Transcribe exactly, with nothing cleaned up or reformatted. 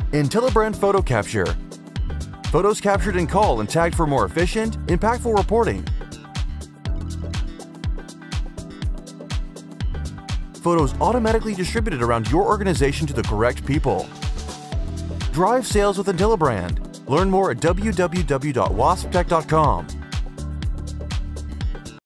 IntelliBrand Photo Capture. Photos captured in call and tagged for more efficient, impactful reporting. Photos automatically distributed around your organization to the correct people. Drive sales with IntelliBrand. Learn more at w w w dot wasp tech dot com.